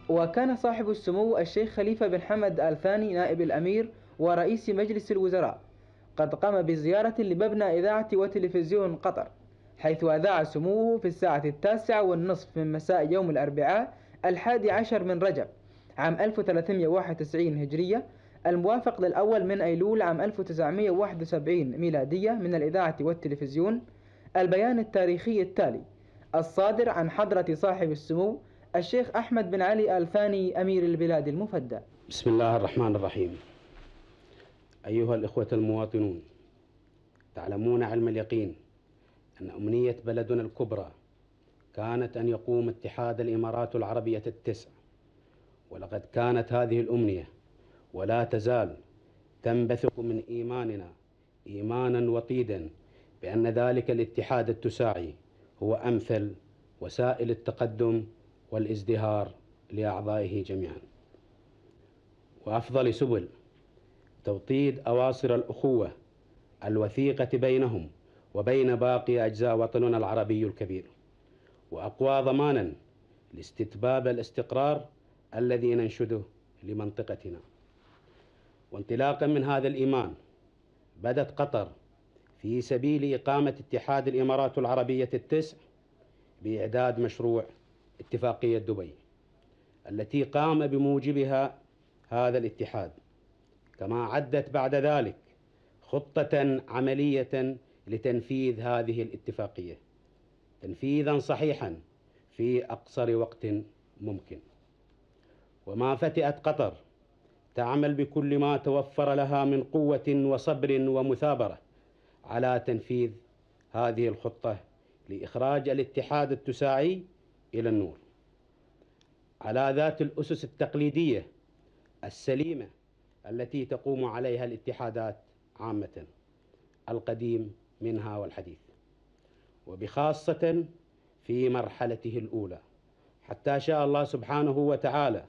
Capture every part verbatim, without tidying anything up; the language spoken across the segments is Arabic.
وكان صاحب السمو الشيخ خليفة بن حمد آل ثاني نائب الأمير ورئيس مجلس الوزراء قد قام بزيارة لمبنى إذاعة وتلفزيون قطر، حيث أذاع سموه في الساعة التاسعة والنصف من مساء يوم الأربعاء الحادي عشر من رجب عام ألف وثلاثمائة وواحد وتسعين هجرية، الموافق للأول من أيلول عام ألف وتسعمائة وواحد وسبعين ميلادية، من الإذاعة والتلفزيون البيان التاريخي التالي الصادر عن حضرة صاحب السمو الشيخ أحمد بن علي آل ثاني أمير البلاد المفدى. بسم الله الرحمن الرحيم. أيها الإخوة المواطنون، تعلمون علم اليقين أن أمنية بلدنا الكبرى كانت أن يقوم اتحاد الإمارات العربية التسع، ولقد كانت هذه الأمنية ولا تزال تنبثق من إيماننا إيمانا وطيدا بأن ذلك الاتحاد التساعي هو أمثل وسائل التقدم والازدهار لأعضائه جميعا، وأفضل سبل توطيد أواصر الأخوة الوثيقة بينهم وبين باقي أجزاء وطننا العربي الكبير، وأقوى ضمانا لاستتباب الاستقرار الذي ننشده لمنطقتنا. وانطلاقا من هذا الإيمان بدت قطر في سبيل إقامة اتحاد الإمارات العربية التسع بإعداد مشروع اتفاقية دبي التي قام بموجبها هذا الاتحاد، كما عدت بعد ذلك خطة عملية لتنفيذ هذه الاتفاقية تنفيذا صحيحا في أقصر وقت ممكن. وما فتئت قطر تعمل بكل ما توفر لها من قوة وصبر ومثابرة على تنفيذ هذه الخطة لإخراج الاتحاد التساعي إلى النور على ذات الأسس التقليدية السليمة التي تقوم عليها الاتحادات عامة، القديم منها والحديث، وبخاصة في مرحلته الأولى، حتى شاء الله سبحانه وتعالى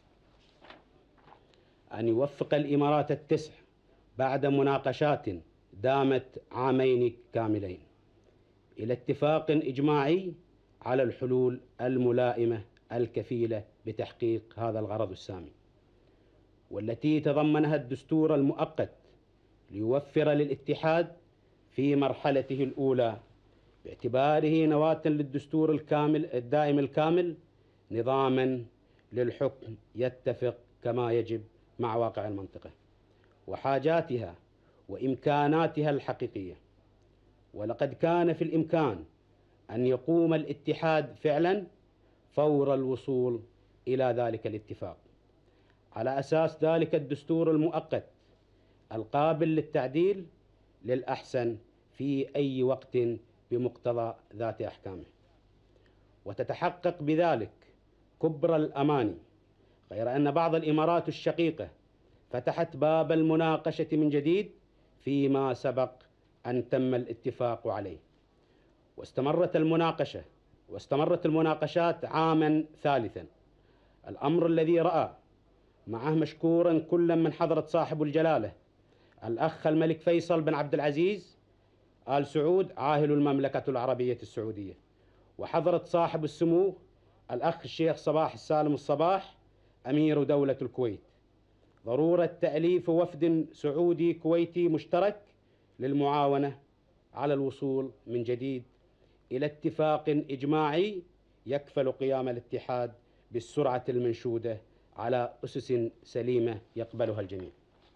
أن يوفق الإمارات التسع بعد مناقشات دامت عامين كاملين إلى اتفاق إجماعي على الحلول الملائمة الكفيلة بتحقيق هذا الغرض السامي، والتي تضمنها الدستور المؤقت ليوفر للاتحاد في مرحلته الأولى باعتباره نواة للدستور الكامل الدائم الكامل نظاما للحكم يتفق كما يجب مع واقع المنطقة وحاجاتها وإمكاناتها الحقيقية. ولقد كان في الإمكان أن يقوم الاتحاد فعلا فور الوصول إلى ذلك الاتفاق على أساس ذلك الدستور المؤقت القابل للتعديل للأحسن في أي وقت بمقتضى ذات أحكامه، وتتحقق بذلك كبرى الأماني، غير أن بعض الإمارات الشقيقة فتحت باب المناقشة من جديد فيما سبق أن تم الاتفاق عليه، واستمرت المناقشة واستمرت المناقشات عاما ثالثا، الأمر الذي رأى معه مشكورا كلا من حضرة صاحب الجلالة الأخ الملك فيصل بن عبد العزيز آل سعود عاهل المملكة العربية السعودية، وحضرة صاحب السمو الأخ الشيخ صباح السالم الصباح أمير دولة الكويت، ضرورة تأليف وفد سعودي كويتي مشترك للمعاونة على الوصول من جديد إلى اتفاق إجماعي يكفل قيام الاتحاد بالسرعة المنشودة على أسس سليمة يقبلها الجميع.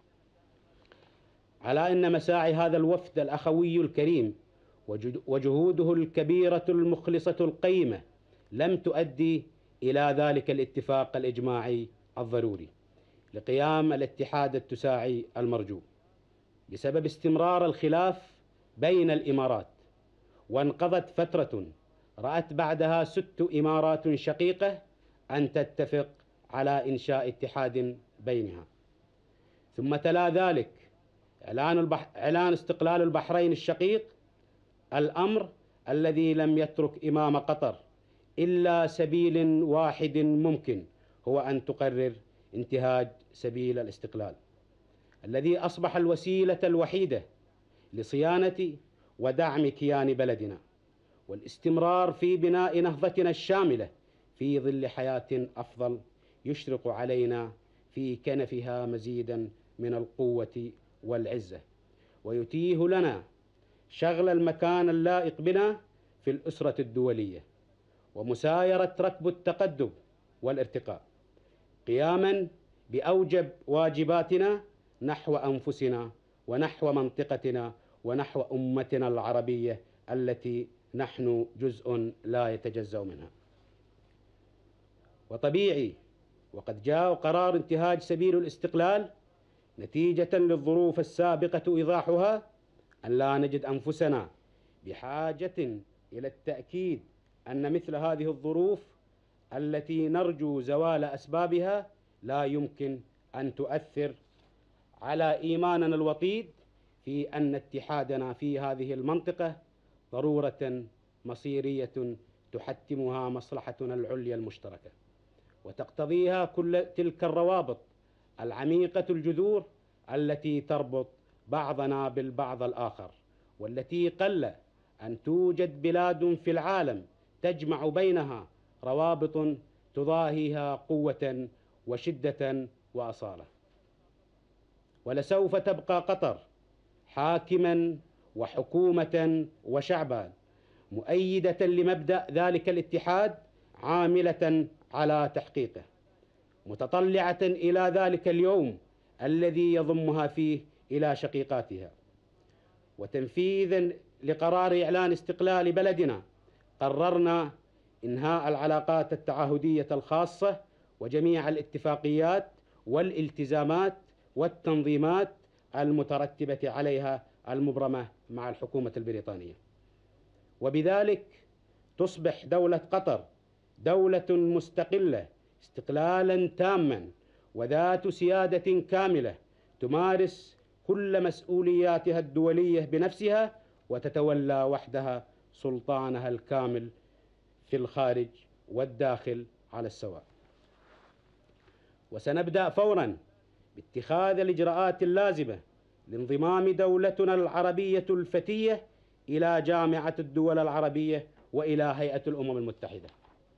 على أن مساعي هذا الوفد الأخوي الكريم وجهوده الكبيرة المخلصة القيمة لم تؤدي إلى ذلك الاتفاق الإجماعي الضروري لقيام الاتحاد التساعي المرجو بسبب استمرار الخلاف بين الإمارات، وانقضت فترة رأت بعدها ست إمارات شقيقة أن تتفق على إنشاء اتحاد بينها، ثم تلا ذلك إعلان, البح... إعلان استقلال البحرين الشقيق، الأمر الذي لم يترك إمام قطر إلا سبيل واحد ممكن، هو أن تقرر انتهاج سبيل الاستقلال الذي أصبح الوسيلة الوحيدة لصيانة ودعم كيان بلدنا والاستمرار في بناء نهضتنا الشاملة في ظل حياة أفضل يشرق علينا في كنفها مزيدا من القوة والعزة، ويتيه لنا شغل المكان اللائق بنا في الأسرة الدولية، ومسايرة ركب التقدم والارتقاء، قياما بأوجب واجباتنا نحو أنفسنا ونحو منطقتنا ونحو أمتنا العربية التي نحن جزء لا يتجزأ منها. وطبيعي وقد جاء قرار انتهاج سبيل الاستقلال نتيجة للظروف السابقة إيضاحها أن لا نجد أنفسنا بحاجة إلى التأكيد أن مثل هذه الظروف التي نرجو زوال أسبابها لا يمكن أن تؤثر على إيماننا الوطيد في أن اتحادنا في هذه المنطقة ضرورة مصيرية تحتمها مصلحتنا العليا المشتركة، وتقتضيها كل تلك الروابط العميقة الجذور التي تربط بعضنا بالبعض الآخر، والتي قل أن توجد بلاد في العالم تجمع بينها روابط تضاهيها قوة وشدة وأصالة. ولسوف تبقى قطر حاكما وحكومة وشعبا مؤيدة لمبدأ ذلك الاتحاد، عاملة على تحقيقه، متطلعة إلى ذلك اليوم الذي يضمها فيه إلى شقيقاتها. وتنفيذا لقرار إعلان استقلال بلدنا قررنا إنهاء العلاقات التعهدية الخاصة وجميع الاتفاقيات والالتزامات والتنظيمات المترتبة عليها المبرمة مع الحكومة البريطانية، وبذلك تصبح دولة قطر دولة مستقلة استقلالا تاما وذات سيادة كاملة تمارس كل مسؤولياتها الدولية بنفسها وتتولى وحدها سلطانها الكامل في الخارج والداخل على السواء. وسنبدأ فورا باتخاذ الإجراءات اللازمة لانضمام دولتنا العربية الفتية إلى جامعة الدول العربية وإلى هيئة الأمم المتحدة.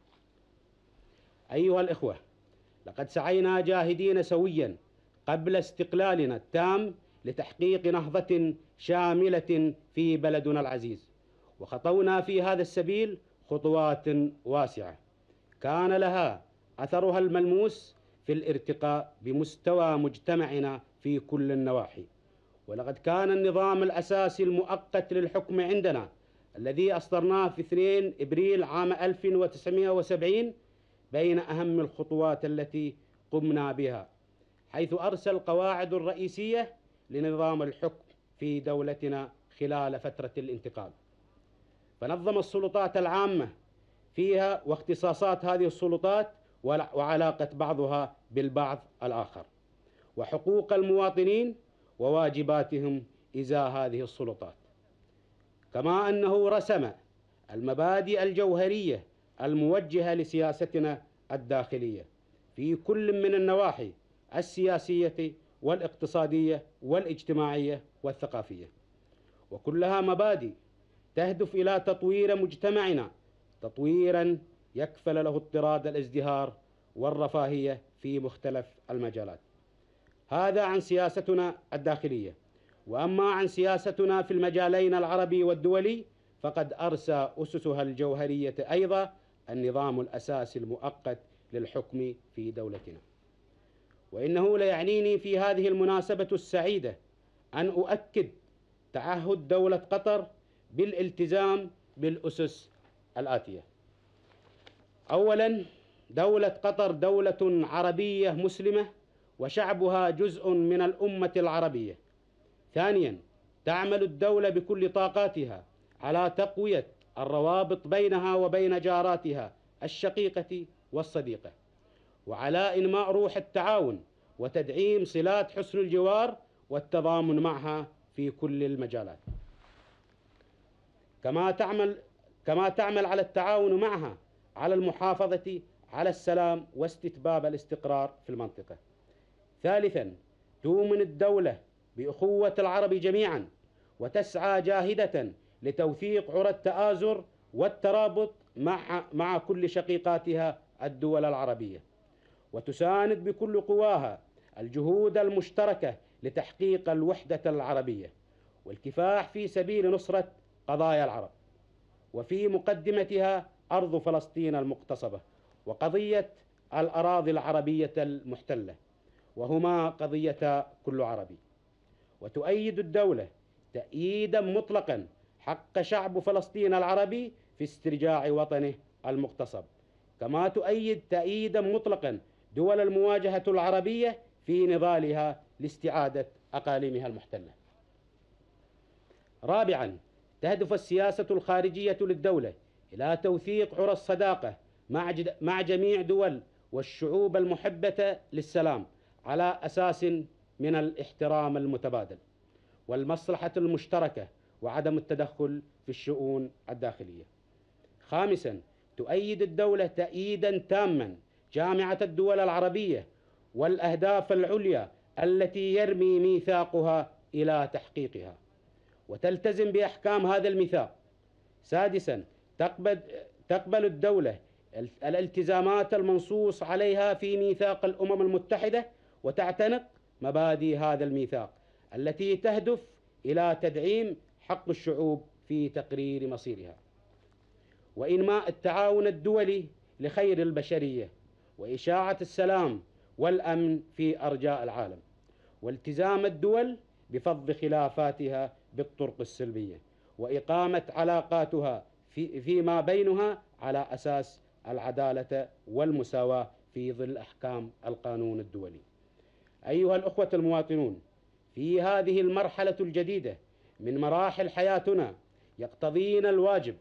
أيها الإخوة، لقد سعينا جاهدين سويا قبل استقلالنا التام لتحقيق نهضة شاملة في بلدنا العزيز، وخطونا في هذا السبيل خطوات واسعة كان لها أثرها الملموس في الارتقاء بمستوى مجتمعنا في كل النواحي. ولقد كان النظام الأساسي المؤقت للحكم عندنا الذي أصدرناه في اثنين إبريل عام ألف وتسعمائة وسبعين بين أهم الخطوات التي قمنا بها، حيث أرسى القواعد الرئيسية لنظام الحكم في دولتنا خلال فترة الانتقال. فنظم السلطات العامة فيها واختصاصات هذه السلطات وعلاقة بعضها بالبعض الآخر، وحقوق المواطنين وواجباتهم إزاء هذه السلطات، كما أنه رسم المبادئ الجوهرية الموجهة لسياستنا الداخلية في كل من النواحي السياسية والاقتصادية والاجتماعية والثقافية، وكلها مبادئ تهدف إلى تطوير مجتمعنا تطويرا يكفل له اضطراد الازدهار والرفاهية في مختلف المجالات. هذا عن سياستنا الداخلية. وأما عن سياستنا في المجالين العربي والدولي فقد أرسى أسسها الجوهرية أيضا النظام الأساسي المؤقت للحكم في دولتنا. وإنه ليعنيني في هذه المناسبة السعيدة أن أؤكد تعهد دولة قطر بالالتزام بالأسس الآتية. أولا، دولة قطر دولة عربية مسلمة وشعبها جزء من الأمة العربية. ثانيا، تعمل الدولة بكل طاقاتها على تقوية الروابط بينها وبين جاراتها الشقيقة والصديقة، وعلى إنماء روح التعاون وتدعيم صلات حسن الجوار والتضامن معها في كل المجالات. كما تعمل كما تعمل على التعاون معها على المحافظة على السلام واستتباب الاستقرار في المنطقة. ثالثا، تؤمن الدولة بأخوة العرب جميعا وتسعى جاهدة لتوثيق عرى التآزر والترابط مع مع كل شقيقاتها الدول العربية. وتساند بكل قواها الجهود المشتركة لتحقيق الوحدة العربية والكفاح في سبيل نصرة قضايا العرب، وفي مقدمتها أرض فلسطين المغتصبة وقضية الأراضي العربية المحتلة، وهما قضية كل عربي. وتؤيد الدولة تأييدا مطلقا حق شعب فلسطين العربي في استرجاع وطنه المغتصب، كما تؤيد تأييدا مطلقا دول المواجهة العربية في نضالها لاستعادة أقاليمها المحتلة. رابعا، تهدف السياسة الخارجية للدولة إلى توثيق عرى الصداقة مع جميع دول والشعوب المحبة للسلام على أساس من الاحترام المتبادل والمصلحة المشتركة وعدم التدخل في الشؤون الداخلية. خامسا، تؤيد الدولة تأييدا تاما جامعة الدول العربية والأهداف العليا التي يرمي ميثاقها إلى تحقيقها، وتلتزم بأحكام هذا الميثاق. سادسا، تقبل, تقبل الدولة الالتزامات المنصوص عليها في ميثاق الأمم المتحدة وتعتنق مبادئ هذا الميثاق التي تهدف إلى تدعيم حق الشعوب في تقرير مصيرها وإنماء التعاون الدولي لخير البشرية وإشاعة السلام والأمن في أرجاء العالم، والتزام الدول بفض خلافاتها بالطرق السلمية وإقامة علاقاتها في فيما بينها على أساس العدالة والمساواة في ظل أحكام القانون الدولي. أيها الأخوة المواطنون، في هذه المرحلة الجديدة من مراحل حياتنا يقتضينا الواجب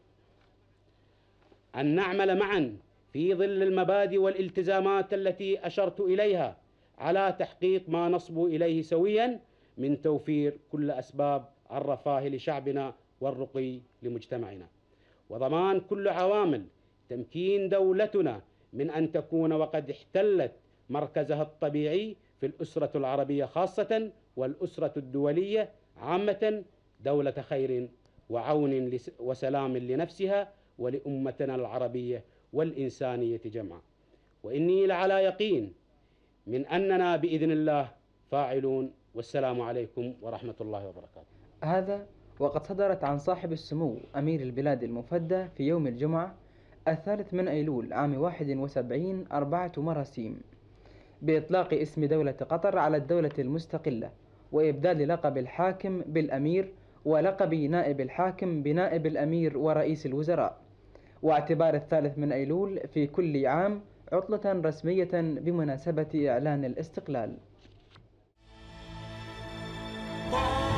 أن نعمل معا في ظل المبادئ والالتزامات التي أشرت إليها على تحقيق ما نصبو إليه سويا من توفير كل أسباب الرفاه لشعبنا والرقي لمجتمعنا، وضمان كل عوامل تمكين دولتنا من أن تكون وقد احتلت مركزها الطبيعي في الأسرة العربية خاصة والأسرة الدولية عامة، دولة خير وعون وسلام لنفسها ولأمتنا العربية والإنسانية جمعا. وإني لعلى يقين من أننا بإذن الله فاعلون، والسلام عليكم ورحمة الله وبركاته. هذا وقد صدرت عن صاحب السمو أمير البلاد المفدى في يوم الجمعة الثالث من أيلول عام واحد وسبعين أربعة مراسيم بإطلاق اسم دولة قطر على الدولة المستقلة، وإبدال لقب الحاكم بالأمير ولقب نائب الحاكم بنائب الأمير ورئيس الوزراء، واعتبار الثالث من أيلول في كل عام عطلة رسمية بمناسبة إعلان الاستقلال.